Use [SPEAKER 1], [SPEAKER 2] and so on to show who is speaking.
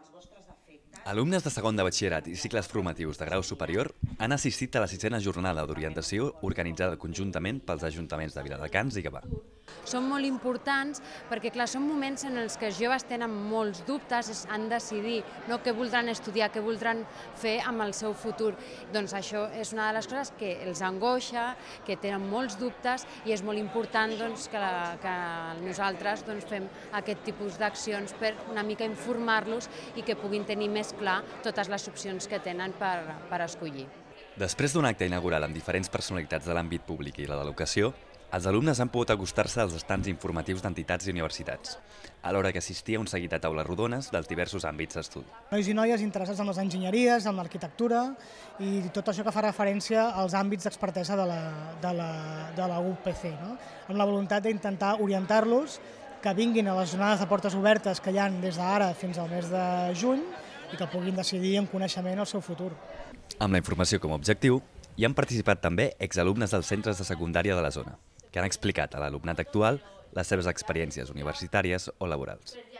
[SPEAKER 1] Alumnes de segon de batxillerat i cicles formatius de grau superior han assistit a la 6a jornada d'orientació organitzada conjuntament pels ajuntaments de Viladecans i Gavà.
[SPEAKER 2] Són molt importants perquè, clar, són moments en els que els joves tenen molts dubtes, han de decidir què voldran estudiar, què voldran fer amb el seu futur. Doncs això és una de les coses que els angoixa, que tenen molts dubtes i és molt important que nosaltres fem aquest tipus d'accions per una mica informar-los i que puguin tenir més clar totes les opcions que tenen per escollir.
[SPEAKER 1] Després d'un acte inaugural amb diferents personalitats de l'àmbit públic i la de l'educació, els alumnes han pogut acostar-se als estants informatius d'entitats i universitats, alhora que assistia a un seguit de taules rodones dels diversos àmbits d'estudi.
[SPEAKER 3] Nois i noies interessats en les enginyeries, en l'arquitectura i tot això que fa referència als àmbits d'expertesa de la UPC, amb la voluntat d'intentar orientar-los, que vinguin a les jornades de portes obertes que hi ha des d'ara fins al mes de juny i que puguin decidir amb coneixement el seu futur.
[SPEAKER 1] Amb la informació com a objectiu, hi han participat també exalumnes dels centres de secundària de la zona, que han explicat a l'alumnat actual les seves experiències universitàries o laborals.